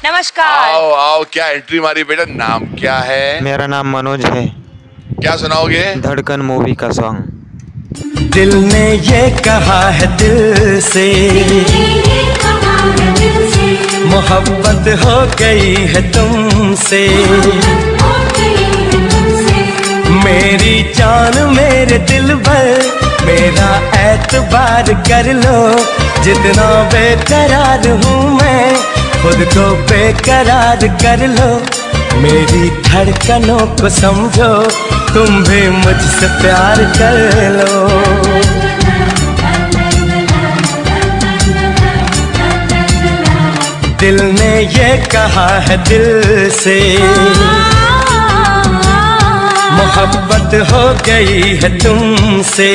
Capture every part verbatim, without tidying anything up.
नमस्कार। आओ आओ, क्या एंट्री मारी बेटा। नाम क्या है? मेरा नाम मनोज है। क्या सुनाओगे? धड़कन मूवी का सॉन्ग। दिल ने ये कहा है दिल से, मोहब्बत हो गई है तुमसे। मेरी जान मेरे दिल भर, मेरा एतबार कर लो। जितना बेकरार हूँ मैं, खुद को बेकरार कर लो। मेरी धड़कनों को समझो, तुम भी मुझसे प्यार कर लो। दिल ने ये कहा है दिल से, मोहब्बत हो गई है तुमसे।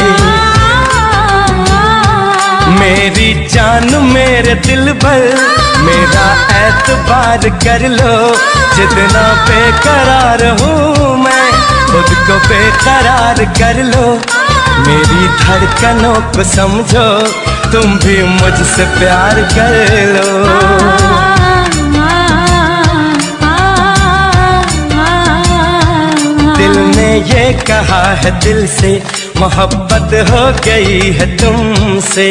मेरी जान मेरे दिल भर, मेरा एतबार कर लो। जितना बेकरार हूँ मैं, खुद को बेकरार कर लो। मेरी धड़कनों को समझो, तुम भी मुझसे प्यार कर लो। दिल ने ये कहा है दिल से, मोहब्बत हो गई है तुमसे।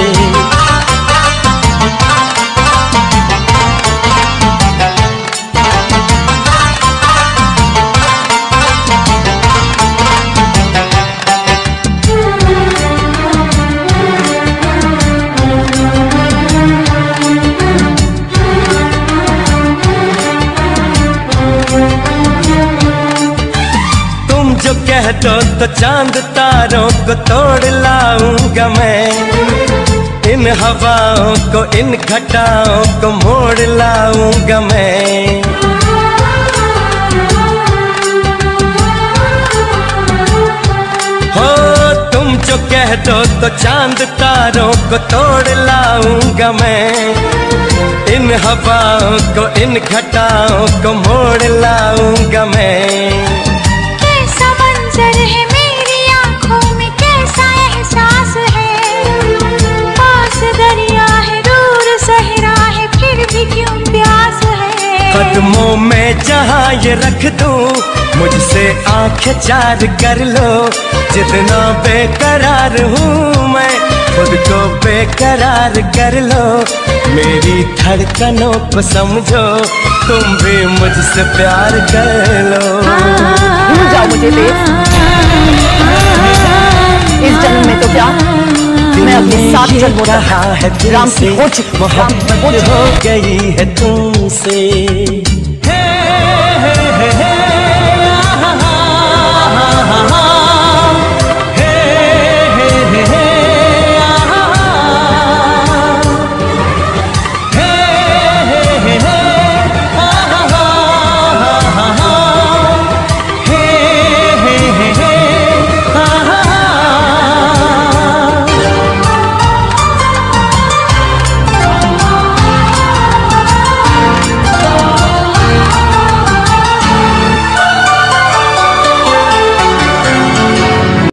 जो कह दो तो चांद तारों को तोड़ लाऊंगा मैं। इन हवाओं को, इन घटाओं को मोड़ लाऊंगा मैं। हो तुम जो कह दो तो चांद तारों को तोड़ लाऊंगा मैं। इन हवाओं को, इन घटाओं को मोड़ लाऊंगा मैं। है मेरी आँखों में कैसा एहसास है। पास दरिया है, दूर सहरा है, फिर भी क्यों प्यास है। कदमों में जहाँ ये रख दूं, मुझसे आंखें चार कर लो। जितना बेकरार हूँ मैं, खुद को बेकरार कर लो। मेरी धड़कनों को समझो, तुम भी मुझसे प्यार कर लो। भूल जाओ मुझे देव, इस जन्म में तो क्या, मैं अपने सात जन्मों तक राम की हो चुकी। मोहब्बत हो गई है तुमसे।